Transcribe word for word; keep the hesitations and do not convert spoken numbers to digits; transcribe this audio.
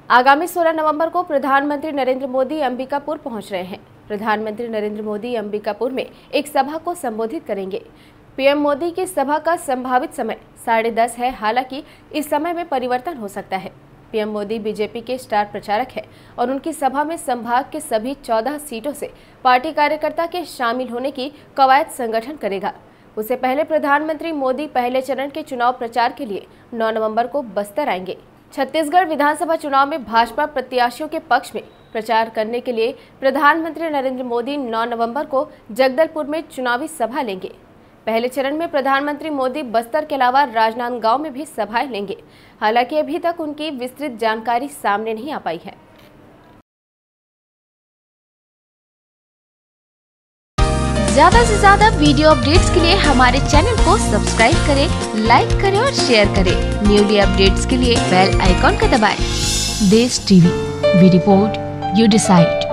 आगामी सोलह नवंबर को प्रधानमंत्री नरेंद्र मोदी अंबिकापुर पहुंच रहे हैं। प्रधानमंत्री नरेंद्र मोदी अंबिकापुर में एक सभा को संबोधित करेंगे। पीएम मोदी की सभा का संभावित समय साढ़े दस है, हालांकि इस समय में परिवर्तन हो सकता है। पीएम मोदी बीजेपी के स्टार प्रचारक हैं और उनकी सभा में संभाग के सभी चौदह सीटों से पार्टी कार्यकर्ता के शामिल होने की कवायद संगठन करेगा। उससे पहले प्रधानमंत्री मोदी पहले चरण के चुनाव प्रचार के लिए नौ नवंबर को बस्तर आएंगे। छत्तीसगढ़ विधानसभा चुनाव में भाजपा प्रत्याशियों के पक्ष में प्रचार करने के लिए प्रधानमंत्री नरेंद्र मोदी नौ नवंबर को जगदलपुर में चुनावी सभा लेंगे। पहले चरण में प्रधानमंत्री मोदी बस्तर के अलावा राजनांदगांव में भी सभाएं लेंगे। हालांकि अभी तक उनकी विस्तृत जानकारी सामने नहीं आ पाई है। ज्यादा से ज्यादा वीडियो अपडेट्स के लिए हमारे चैनल को सब्सक्राइब करें, लाइक करें और शेयर करें। न्यूली अपडेट्स के लिए बेल आइकॉन का दबाएं। Desh TV, we report, you decide.